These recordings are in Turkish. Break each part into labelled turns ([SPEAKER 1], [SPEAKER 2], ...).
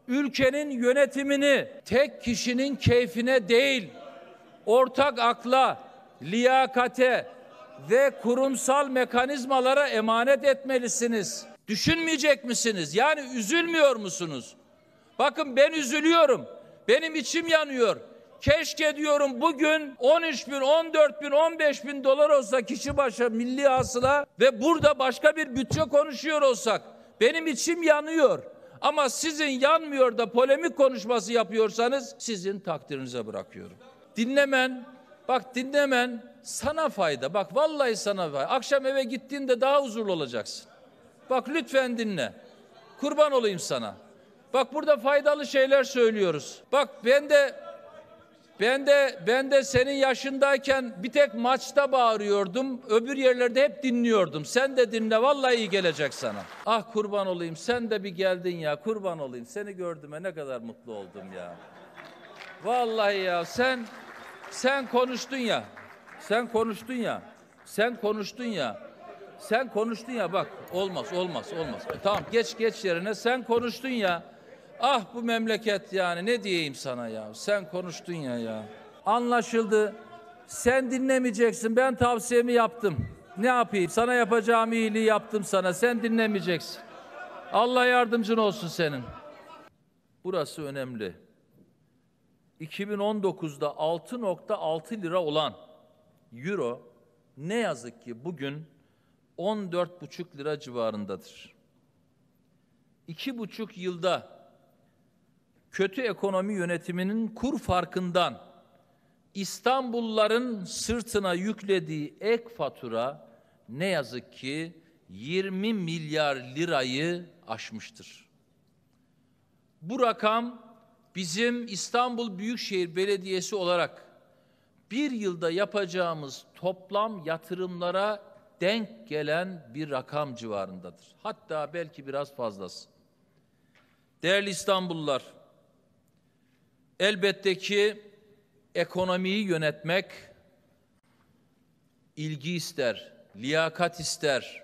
[SPEAKER 1] ülkenin yönetimini tek kişinin keyfine değil, ortak akla, liyakate ve kurumsal mekanizmalara emanet etmelisiniz. Düşünmeyecek misiniz? Yani üzülmüyor musunuz? Bakın ben üzülüyorum. Benim içim yanıyor. Keşke diyorum bugün 13 bin, 14 bin, 15 bin dolar olsa kişi başı milli hasıla ve burada başka bir bütçe konuşuyor olsak benim içim yanıyor. Ama sizin yanmıyor da polemik konuşması yapıyorsanız sizin takdirinize bırakıyorum. Dinlemen sana fayda. Bak vallahi sana fayda. Akşam eve gittiğinde daha huzurlu olacaksın. Bak lütfen dinle. Kurban olayım sana. Bak burada faydalı şeyler söylüyoruz. Bak ben de senin yaşındayken bir tek maçta bağırıyordum. Öbür yerlerde hep dinliyordum. Sen de dinle vallahi iyi gelecek sana. Ah kurban olayım sen de bir geldin ya kurban olayım. Seni gördüğüme ne kadar mutlu oldum ya. Vallahi ya sen konuştun ya. Sen konuştun ya bak olmaz. Tamam geç yerine sen konuştun ya. Ah bu memleket yani ne diyeyim sana ya. Sen konuştun ya. Anlaşıldı. Sen dinlemeyeceksin. Ben tavsiyemi yaptım. Ne yapayım? Sana yapacağım iyiliği yaptım sana. Sen dinlemeyeceksin. Allah yardımcın olsun senin. Burası önemli. 2019'da 6,6 lira olan euro ne yazık ki bugün 14,5 lira civarındadır. 2,5 yılda kötü ekonomi yönetiminin kur farkından İstanbulluların sırtına yüklediği ek fatura ne yazık ki 20 milyar lirayı aşmıştır. Bu rakam bizim İstanbul Büyükşehir Belediyesi olarak bir yılda yapacağımız toplam yatırımlara denk gelen bir rakam civarındadır. Hatta belki biraz fazlası. Değerli İstanbullular, elbette ki ekonomiyi yönetmek ilgi ister, liyakat ister.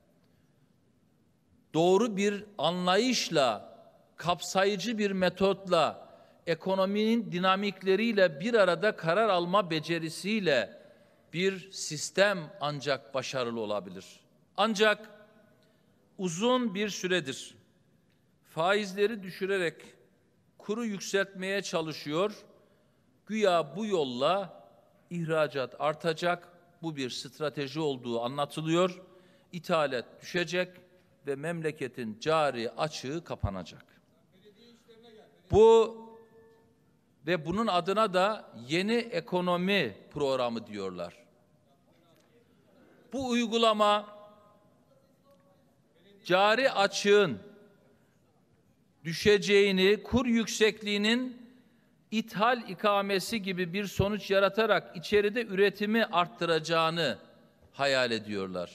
[SPEAKER 1] Doğru bir anlayışla, kapsayıcı bir metotla, ekonominin dinamikleriyle bir arada karar alma becerisiyle bir sistem ancak başarılı olabilir. Ancak uzun bir süredir faizleri düşürerek kuru yükseltmeye çalışıyor. Güya bu yolla ihracat artacak, bu bir strateji olduğu anlatılıyor. İthalat düşecek ve memleketin cari açığı kapanacak. Bunun adına da yeni ekonomi programı diyorlar. Bu uygulama cari açığın düşeceğini, kur yüksekliğinin ithal ikamesi gibi bir sonuç yaratarak içeride üretimi arttıracağını hayal ediyorlar.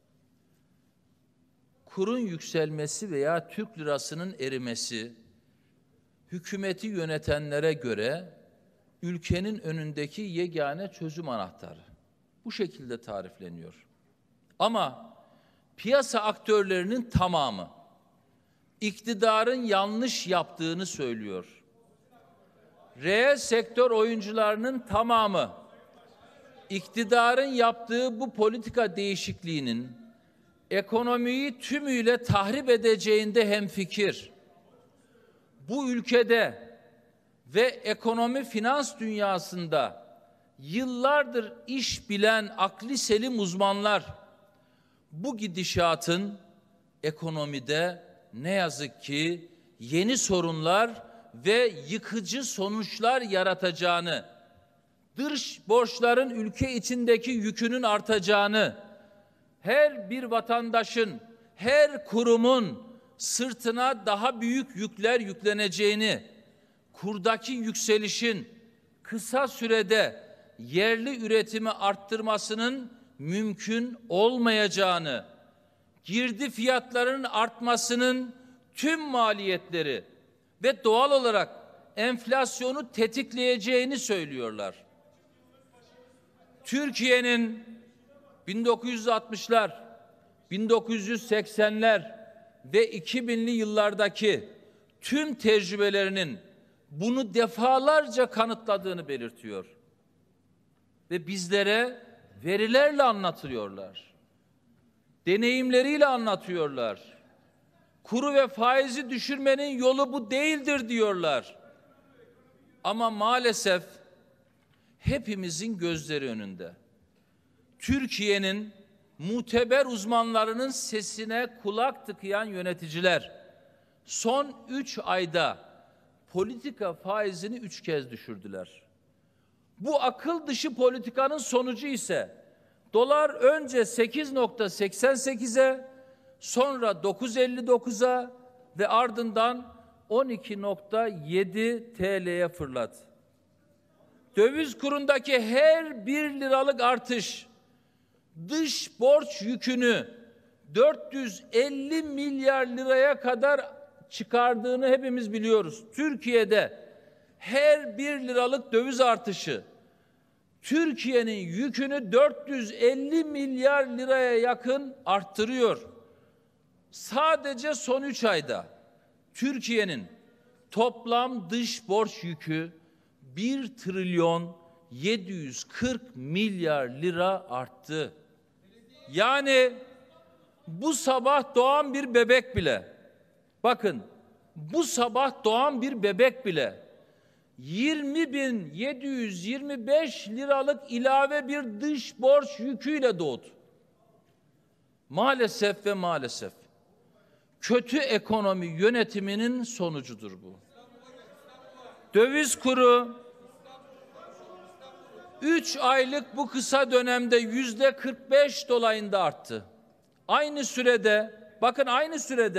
[SPEAKER 1] Kurun yükselmesi veya Türk lirasının erimesi, hükümeti yönetenlere göre ülkenin önündeki yegane çözüm anahtarı. Bu şekilde tarifleniyor. Ama piyasa aktörlerinin tamamı iktidarın yanlış yaptığını söylüyor. Reel sektör oyuncularının tamamı iktidarın yaptığı bu politika değişikliğinin ekonomiyi tümüyle tahrip edeceğinde hemfikir. Bu ülkede ve ekonomi finans dünyasında yıllardır iş bilen akli selim uzmanlar bu gidişatın ekonomide ne yazık ki yeni sorunlar ve yıkıcı sonuçlar yaratacağını, dış borçların ülke içindeki yükünün artacağını, her bir vatandaşın, her kurumun sırtına daha büyük yükler yükleneceğini, kurdaki yükselişin kısa sürede yerli üretimi arttırmasının mümkün olmayacağını, girdi fiyatlarının artmasının tüm maliyetleri ve doğal olarak enflasyonu tetikleyeceğini söylüyorlar. Türkiye'nin 1960'lar, 1980'ler ve 2000'li yıllardaki tüm tecrübelerinin bunu defalarca kanıtladığını belirtiyor. Ve bizlere verilerle anlatıyorlar. Deneyimleriyle anlatıyorlar. Kuru ve faizi düşürmenin yolu bu değildir diyorlar. Ama maalesef hepimizin gözleri önünde. Türkiye'nin muteber uzmanlarının sesine kulak tıkayan yöneticiler son 3 ayda politika faizini 3 kez düşürdüler. Bu akıl dışı politikanın sonucu ise dolar önce 8.88'e, sonra 9.59'a ve ardından 12.7 TL'ye fırladı. Döviz kurundaki her 1 liralık artış dış borç yükünü 450 milyar liraya kadar çıkardığını hepimiz biliyoruz. Türkiye'de her 1 liralık döviz artışı Türkiye'nin yükünü 450 milyar liraya yakın arttırıyor. Sadece son 3 ayda Türkiye'nin toplam dış borç yükü 1 trilyon 740 milyar lira arttı. Yani bu sabah doğan bir bebek bile, bakın bu sabah doğan bir bebek bile 20.725 liralık ilave bir dış borç yüküyle doğdu. Maalesef ve maalesef kötü ekonomi yönetiminin sonucudur bu. Döviz kuru 3 aylık bu kısa dönemde %45 dolayında arttı. Aynı sürede, bakın aynı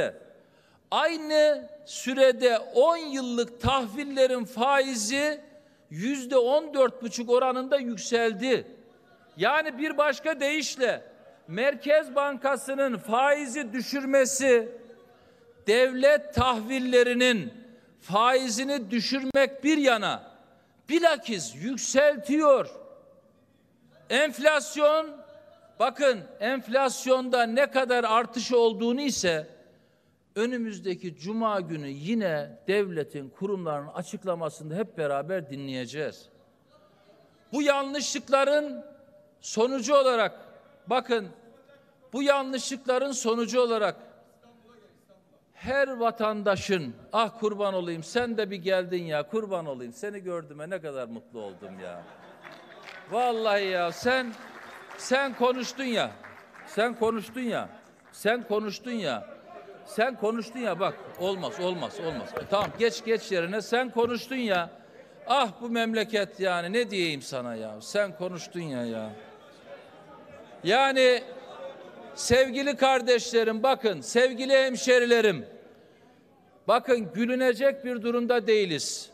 [SPEAKER 1] sürede 10 yıllık tahvillerin faizi %14,5 oranında yükseldi. Yani bir başka deyişle Merkez Bankası'nın faizi düşürmesi devlet tahvillerinin faizini düşürmek bir yana bilakis yükseltiyor. Enflasyon, bakın enflasyonda ne kadar artış olduğunu ise önümüzdeki cuma günü yine devletin kurumlarının açıklamasında hep beraber dinleyeceğiz. Bu yanlışlıkların sonucu olarak, bakın bu yanlışlıkların sonucu olarak her vatandaşın, ah kurban olayım sen de bir geldin ya, kurban olayım seni gördüğüme ne kadar mutlu oldum ya. Vallahi ya sen konuştun ya, sen konuştun ya bak olmaz. Tamam geç yerine, sen konuştun ya. Ah bu memleket yani ne diyeyim sana ya, sen konuştun ya. Yani sevgili kardeşlerim, bakın sevgili hemşerilerim, bakın gülünecek bir durumda değiliz.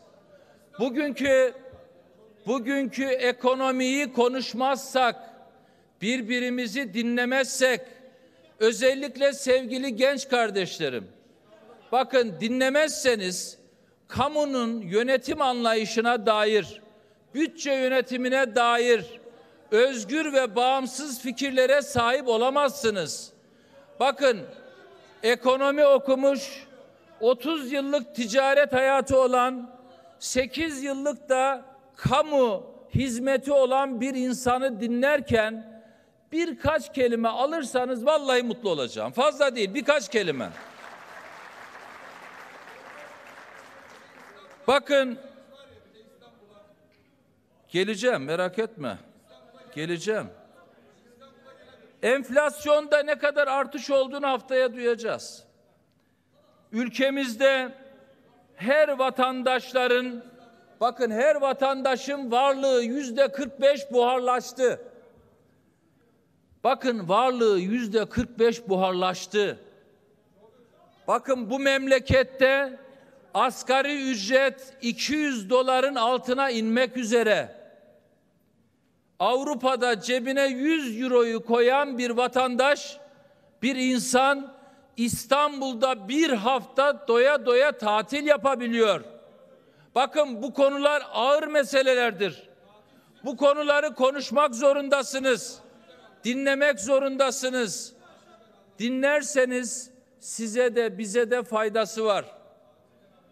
[SPEAKER 1] Bugünkü ekonomiyi konuşmazsak, birbirimizi dinlemezsek, özellikle sevgili genç kardeşlerim, bakın dinlemezseniz kamunun yönetim anlayışına dair, bütçe yönetimine dair özgür ve bağımsız fikirlere sahip olamazsınız. Bakın ekonomi okumuş, 30 yıllık ticaret hayatı olan, 8 yıllık da kamu hizmeti olan bir insanı dinlerken birkaç kelime alırsanız vallahi mutlu olacağım. Fazla değil, birkaç kelime. Bakın geleceğim, merak etme. Geleceğim. Enflasyonda ne kadar artış olduğunu haftaya duyacağız. Ülkemizde her vatandaşın varlığı %45 buharlaştı. Bakın varlığı %45 buharlaştı. Bakın bu memlekette asgari ücret 200 doların altına inmek üzere. Avrupa'da cebine 100 euroyu koyan bir vatandaş, bir insan İstanbul'da bir hafta doya doya tatil yapabiliyor. Bakın bu konular ağır meselelerdir. Bu konuları konuşmak zorundasınız. Dinlemek zorundasınız. Dinlerseniz size de bize de faydası var.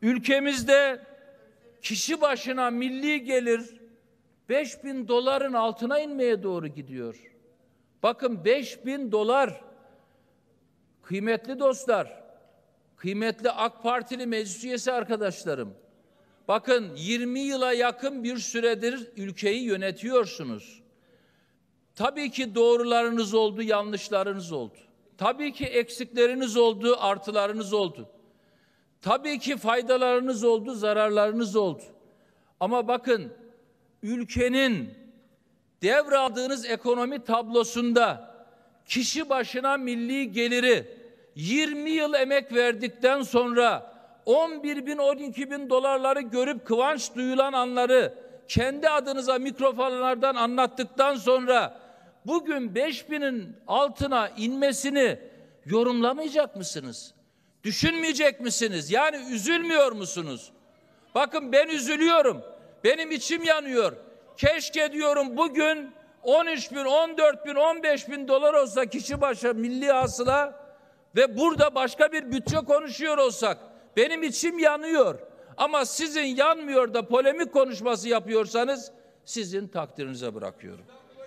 [SPEAKER 1] Ülkemizde kişi başına milli gelir 5.000 doların altına inmeye doğru gidiyor. Bakın 5.000 dolar, kıymetli dostlar, kıymetli AK Partili meclis üyesi arkadaşlarım. Bakın 20 yıla yakın bir süredir ülkeyi yönetiyorsunuz. Tabii ki doğrularınız oldu, yanlışlarınız oldu. Tabii ki eksikleriniz oldu, artılarınız oldu. Tabii ki faydalarınız oldu, zararlarınız oldu. Ama bakın ülkenin devraldığınız ekonomi tablosunda kişi başına milli geliri 20 yıl emek verdikten sonra 11.000, 12.000 dolarları görüp kıvanç duyulan anları kendi adınıza mikrofonlardan anlattıktan sonra bugün 5.000'in altına inmesini yorumlamayacak mısınız? Düşünmeyecek misiniz? Yani üzülmüyor musunuz? Bakın ben üzülüyorum. Benim içim yanıyor. Keşke diyorum bugün 13.000, 14.000, 15.000 dolar olsa kişi başı milli hasıla ve burada başka bir bütçe konuşuyor olsak benim içim yanıyor. Ama sizin yanmıyor da polemik konuşması yapıyorsanız sizin takdirinize bırakıyorum.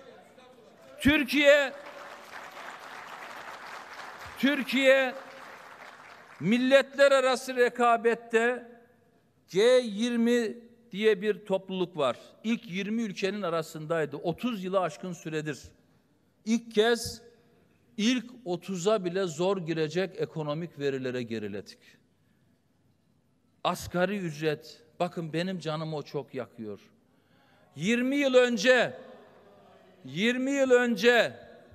[SPEAKER 1] Türkiye milletler arası rekabette G20 diye bir topluluk var. İlk 20 ülkenin arasındaydı. 30 yılı aşkın süredir. İlk kez ilk 30'a bile zor girecek ekonomik verilere geriledik. Asgari ücret, bakın benim canımı o çok yakıyor. 20 yıl önce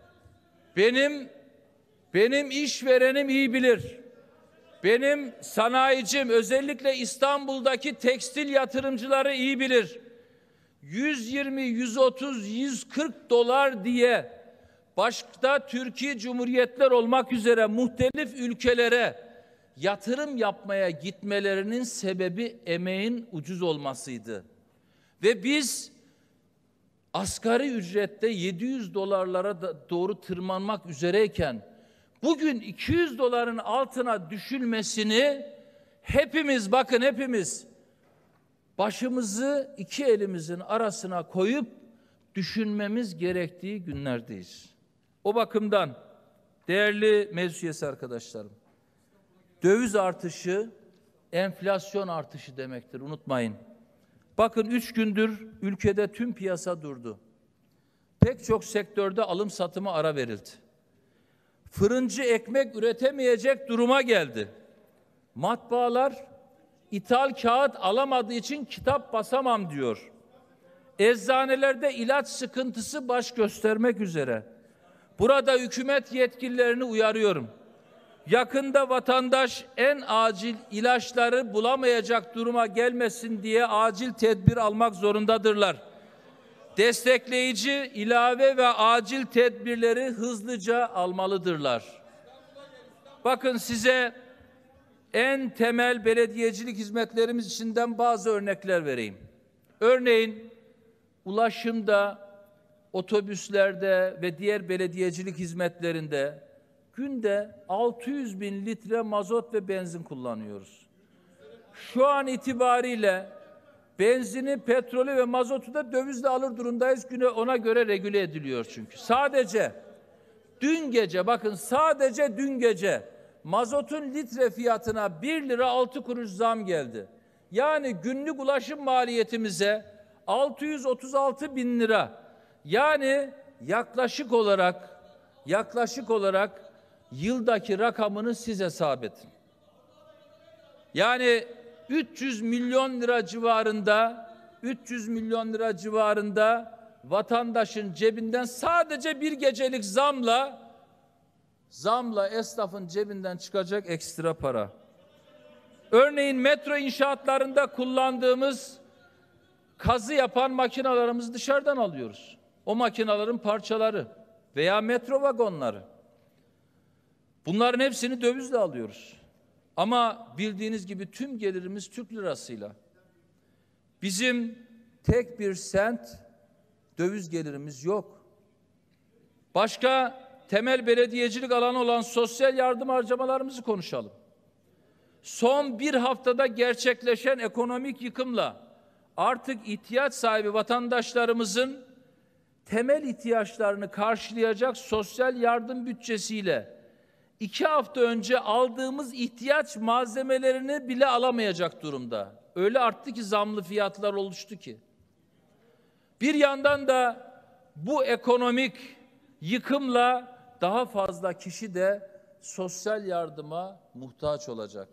[SPEAKER 1] benim işverenim iyi bilir. Benim sanayicim, özellikle İstanbul'daki tekstil yatırımcıları iyi bilir. 120, 130, 140 dolar diye başta Türkiye Cumhuriyetler olmak üzere muhtelif ülkelere yatırım yapmaya gitmelerinin sebebi emeğin ucuz olmasıydı. Ve biz asgari ücrette 700 dolarlara doğru tırmanmak üzereyken bugün 200 doların altına düşülmesini hepimiz başımızı iki elimizin arasına koyup düşünmemiz gerektiği günlerdeyiz. O bakımdan değerli meclis üyesi arkadaşlarım, döviz artışı enflasyon artışı demektir, unutmayın. Bakın 3 gündür ülkede tüm piyasa durdu. Pek çok sektörde alım satıma ara verildi. Fırıncı ekmek üretemeyecek duruma geldi. Matbaalar ithal kağıt alamadığı için kitap basamam diyor. Eczanelerde ilaç sıkıntısı baş göstermek üzere. Burada hükümet yetkililerini uyarıyorum. Yakında vatandaş en acil ilaçları bulamayacak duruma gelmesin diye acil tedbir almak zorundadırlar. Destekleyici, ilave ve acil tedbirleri hızlıca almalıdırlar. Bakın size en temel belediyecilik hizmetlerimiz içinden bazı örnekler vereyim. Örneğin ulaşımda, otobüslerde ve diğer belediyecilik hizmetlerinde günde 600.000 litre mazot ve benzin kullanıyoruz. Şu an itibariyle benzini, petrolü ve mazotu da dövizle alır durumdayız. Güne ona göre regüle ediliyor çünkü. Sadece dün gece mazotun litre fiyatına 1 lira 6 kuruş zam geldi. Yani günlük ulaşım maliyetimize 636 bin lira. Yani yaklaşık olarak yıldaki rakamını siz hesap edin. Yani 300 milyon lira civarında vatandaşın cebinden sadece bir gecelik zamla esnafın cebinden çıkacak ekstra para. Örneğin metro inşaatlarında kullandığımız kazı yapan makinalarımızı dışarıdan alıyoruz. O makinaların parçaları veya metro vagonları. Bunların hepsini dövizle alıyoruz. Ama bildiğiniz gibi tüm gelirimiz Türk lirasıyla. Bizim tek bir sent döviz gelirimiz yok. Başka temel belediyecilik alanı olan sosyal yardım harcamalarımızı konuşalım. son bir haftada gerçekleşen ekonomik yıkımla artık ihtiyaç sahibi vatandaşlarımızın temel ihtiyaçlarını karşılayacak sosyal yardım bütçesiyle 2 hafta önce aldığımız ihtiyaç malzemelerini bile alamayacak durumda. Öyle arttı ki zamlı fiyatlar oluştu ki. Bir yandan da bu ekonomik yıkımla daha fazla kişi de sosyal yardıma muhtaç olacak.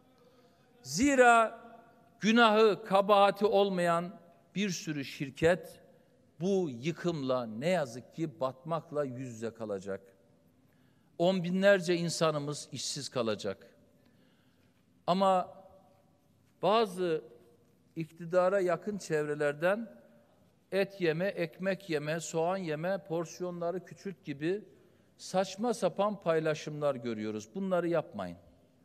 [SPEAKER 1] Zira günahı, kabahati olmayan bir sürü şirket bu yıkımla ne yazık ki batmakla yüz yüze kalacak. On binlerce insanımız işsiz kalacak. Ama bazı iktidara yakın çevrelerden et yeme, ekmek yeme, soğan yeme, porsiyonları küçült gibi saçma sapan paylaşımlar görüyoruz. Bunları yapmayın.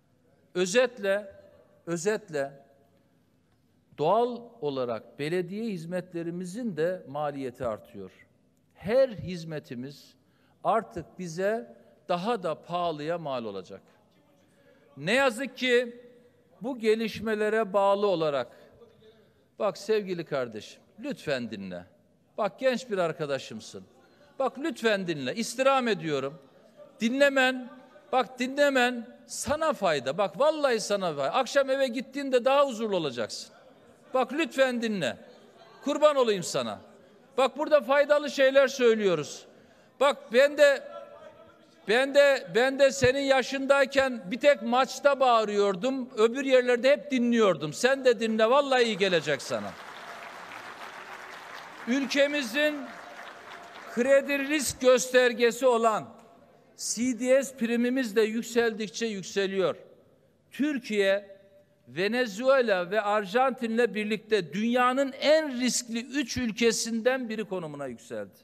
[SPEAKER 1] Özetle doğal olarak belediye hizmetlerimizin de maliyeti artıyor. Her hizmetimiz artık bize daha da pahalıya mal olacak. Ne yazık ki bu gelişmelere bağlı olarak, bak sevgili kardeşim, lütfen dinle. Bak genç bir arkadaşımsın. Bak lütfen dinle. İstirham ediyorum. Dinlemen sana fayda. Bak vallahi sana fayda. Akşam eve gittiğinde daha huzurlu olacaksın. Bak lütfen dinle. Kurban olayım sana. Bak burada faydalı şeyler söylüyoruz. Bak ben de senin yaşındayken bir tek maçta bağırıyordum. Öbür yerlerde hep dinliyordum. Sen de dinle. Vallahi iyi gelecek sana. Ülkemizin kredi risk göstergesi olan CDS primimiz de yükseldikçe yükseliyor. Türkiye, Venezuela ve Arjantin'le birlikte dünyanın en riskli 3 ülkesinden biri konumuna yükseldi.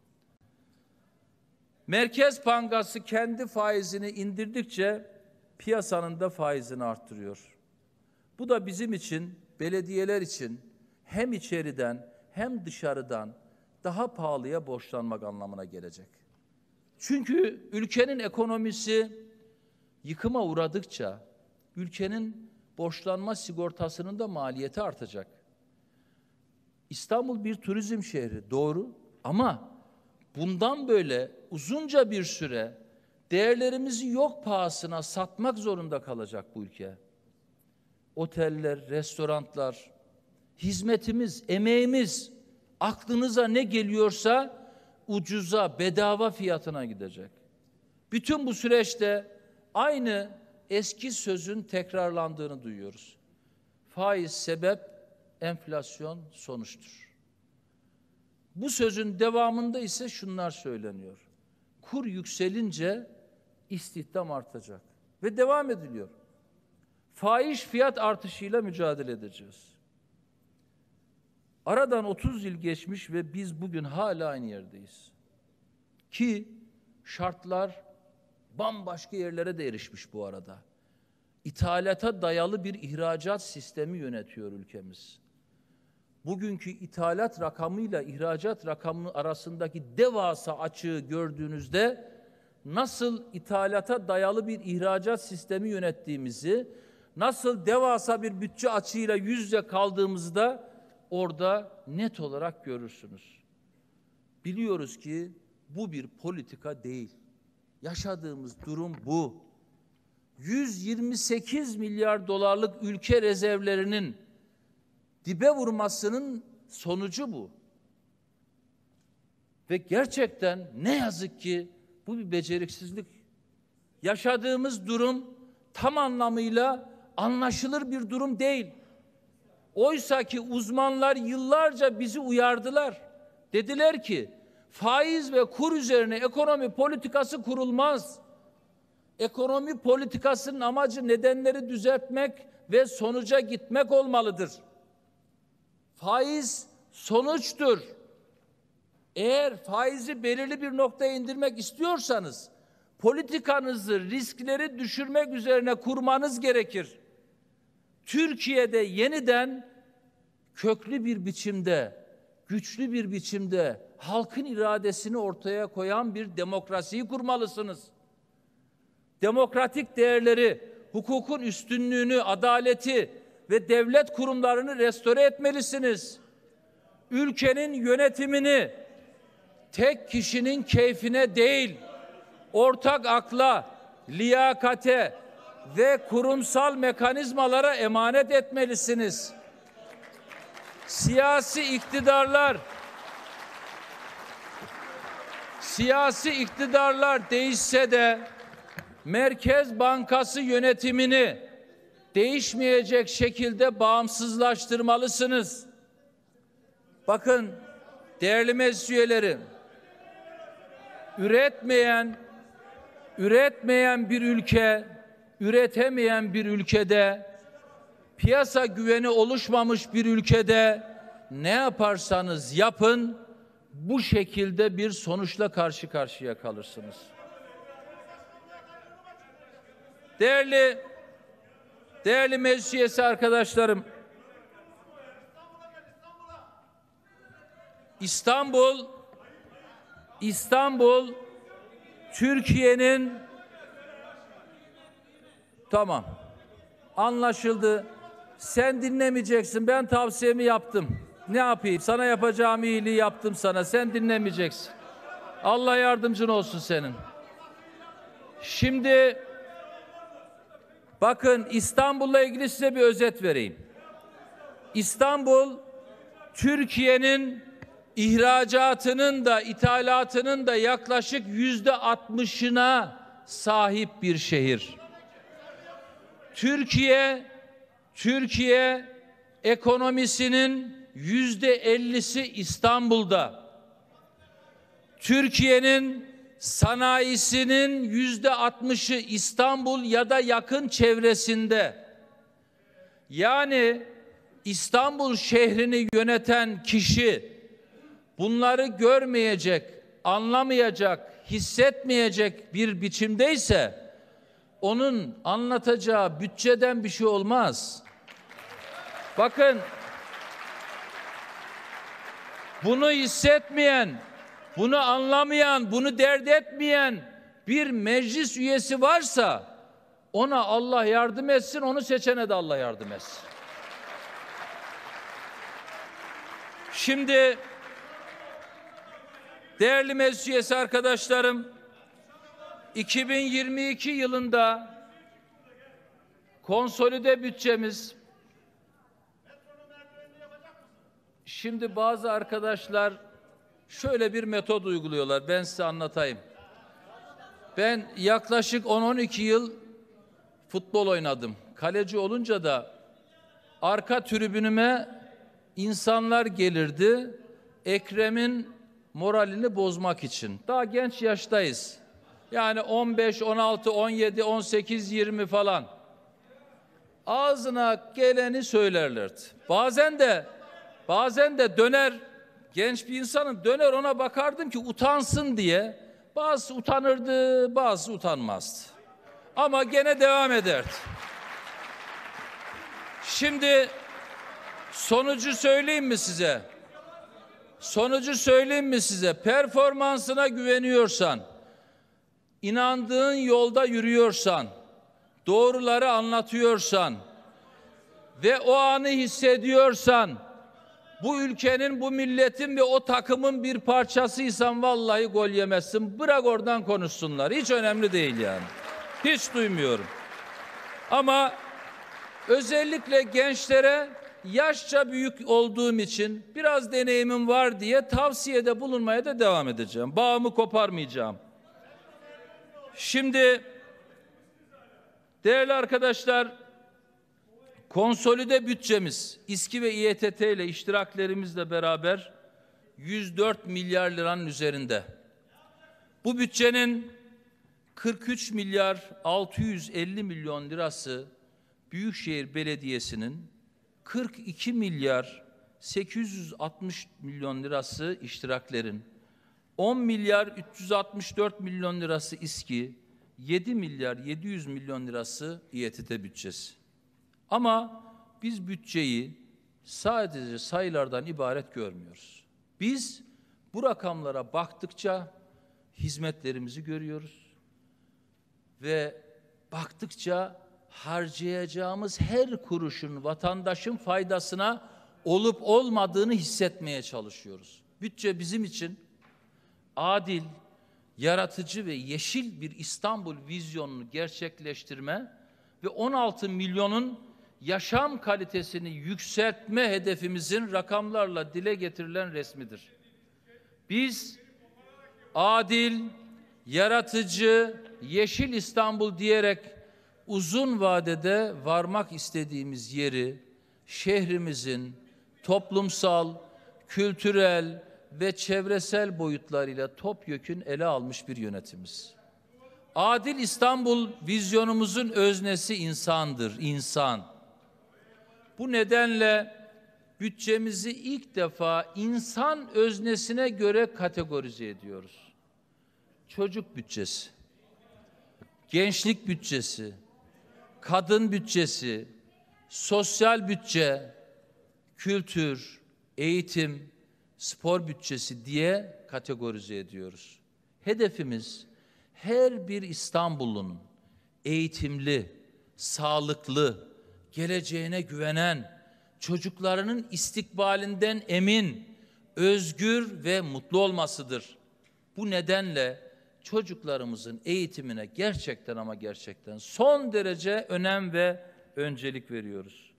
[SPEAKER 1] Merkez Bankası kendi faizini indirdikçe piyasanın da faizini arttırıyor. Bu da bizim için, belediyeler için hem içeriden hem dışarıdan daha pahalıya borçlanmak anlamına gelecek. Çünkü ülkenin ekonomisi yıkıma uğradıkça ülkenin borçlanma sigortasının da maliyeti artacak. İstanbul bir turizm şehri, doğru, ama bundan böyle uzunca bir süre değerlerimizi yok pahasına satmak zorunda kalacak bu ülke. Oteller, restoranlar, hizmetimiz, emeğimiz, aklınıza ne geliyorsa ucuza, bedava fiyatına gidecek. Bütün bu süreçte aynı eski sözün tekrarlandığını duyuyoruz. Faiz sebep, enflasyon sonuçtur. Bu sözün devamında ise şunlar söyleniyor. Kur yükselince istihdam artacak ve devam ediliyor. Fahiş fiyat artışıyla mücadele edeceğiz. Aradan 30 yıl geçmiş ve biz bugün hala aynı yerdeyiz. Ki şartlar bambaşka yerlere de erişmiş bu arada. İthalata dayalı bir ihracat sistemi yönetiyor ülkemiz. Bugünkü ithalat rakamıyla ihracat rakamı arasındaki devasa açığı gördüğünüzde nasıl ithalata dayalı bir ihracat sistemi yönettiğimizi, nasıl devasa bir bütçe açığıyla yüz yüze kaldığımızda orada net olarak görürsünüz. Biliyoruz ki bu bir politika değil. Yaşadığımız durum bu. 128 milyar dolarlık ülke rezervlerinin dibe vurmasının sonucu bu. Ve gerçekten ne yazık ki bu bir beceriksizlik. Yaşadığımız durum tam anlamıyla anlaşılır bir durum değil. Oysa ki uzmanlar yıllarca bizi uyardılar. Dediler ki faiz ve kur üzerine ekonomi politikası kurulmaz. Ekonomi politikasının amacı nedenleri düzeltmek ve sonuca gitmek olmalıdır. Faiz sonuçtur. Eğer faizi belirli bir noktaya indirmek istiyorsanız politikanızı riskleri düşürmek üzerine kurmanız gerekir. Türkiye'de yeniden köklü bir biçimde, güçlü bir biçimde halkın iradesini ortaya koyan bir demokrasiyi kurmalısınız. Demokratik değerleri, hukukun üstünlüğünü, adaleti ve devlet kurumlarını restore etmelisiniz. Ülkenin yönetimini tek kişinin keyfine değil, ortak akla, liyakate ve kurumsal mekanizmalara emanet etmelisiniz. Siyasi iktidarlar değişse de Merkez Bankası yönetimini değişmeyecek şekilde bağımsızlaştırmalısınız. Bakın değerli meclis üyeleri, üretmeyen bir ülke, üretemeyen bir ülkede, piyasa güveni oluşmamış bir ülkede ne yaparsanız yapın bu şekilde bir sonuçla karşı karşıya kalırsınız. Değerli meclis üyesi arkadaşlarım, İstanbul Türkiye'nin tamam anlaşıldı. Sen dinlemeyeceksin. Ben tavsiyemi yaptım. Ne yapayım? Sana yapacağım iyiliği yaptım sana. Sen dinlemeyeceksin. Allah yardımcın olsun senin. Şimdi bakın İstanbul'la ilgili size bir özet vereyim. İstanbul Türkiye'nin ihracatının da ithalatının da yaklaşık %60'ına sahip bir şehir. Türkiye ekonomisinin %50'si İstanbul'da. Türkiye'nin sanayisinin %60'ı İstanbul ya da yakın çevresinde. Yani İstanbul şehrini yöneten kişi bunları görmeyecek, anlamayacak, hissetmeyecek bir biçimdeyse onun anlatacağı bütçeden bir şey olmaz. Bakın, bunu hissetmeyen, bunu anlamayan, bunu dert etmeyen bir meclis üyesi varsa ona Allah yardım etsin, onu seçene de Allah yardım etsin. Şimdi değerli meclis üyesi arkadaşlarım, 2022 yılında konsolide bütçemiz, şimdi bazı arkadaşlar şöyle bir metot uyguluyorlar. Ben size anlatayım. Ben yaklaşık 10-12 yıl futbol oynadım. Kaleci olunca da arka tribünüme insanlar gelirdi. Ekrem'in moralini bozmak için. Daha genç yaştayız. Yani 15, 16, 17, 18, 20 falan. Ağzına geleni söylerlerdi. Bazen de döner, genç bir insanın döner ona bakardım ki utansın diye. Bazı utanırdı, bazı utanmazdı. Ama gene devam ederdi. Şimdi sonucu söyleyeyim mi size? Performansına güveniyorsan, inandığın yolda yürüyorsan, doğruları anlatıyorsan ve o anı hissediyorsan, bu ülkenin, bu milletin ve o takımın bir parçasıysan vallahi gol yemezsin. Bırak oradan konuşsunlar. Hiç önemli değil yani. Hiç duymuyorum. Ama özellikle gençlere yaşça büyük olduğum için biraz deneyimim var diye tavsiyede bulunmaya da devam edeceğim. Bağımı koparmayacağım. Şimdi değerli arkadaşlar, konsolide bütçemiz İSKİ ve İETT ile iştiraklerimizle beraber 104 milyar liranın üzerinde. Bu bütçenin 43 milyar 650 milyon lirası Büyükşehir Belediyesi'nin, 42 milyar 860 milyon lirası iştiraklerin, 10 milyar 364 milyon lirası İSKİ, 7 milyar 700 milyon lirası İETT bütçesi. Ama biz bütçeyi sadece sayılardan ibaret görmüyoruz. Biz bu rakamlara baktıkça hizmetlerimizi görüyoruz ve baktıkça harcayacağımız her kuruşun vatandaşın faydasına olup olmadığını hissetmeye çalışıyoruz. Bütçe bizim için adil, yaratıcı ve yeşil bir İstanbul vizyonunu gerçekleştirme ve 16 milyonun yaşam kalitesini yükseltme hedefimizin rakamlarla dile getirilen resmidir. Biz adil, yaratıcı, yeşil İstanbul diyerek uzun vadede varmak istediğimiz yeri şehrimizin toplumsal, kültürel ve çevresel boyutlarıyla topyekün ele almış bir yönetimiz. Adil İstanbul vizyonumuzun öznesi insandır, insan. Bu nedenle bütçemizi ilk defa insan öznesine göre kategorize ediyoruz. Çocuk bütçesi, gençlik bütçesi, kadın bütçesi, sosyal bütçe, kültür, eğitim, spor bütçesi diye kategorize ediyoruz. Hedefimiz her bir İstanbul'un eğitimli, sağlıklı, geleceğine güvenen, çocuklarının istikbalinden emin, özgür ve mutlu olmasıdır. Bu nedenle çocuklarımızın eğitimine gerçekten ama gerçekten son derece önem ve öncelik veriyoruz.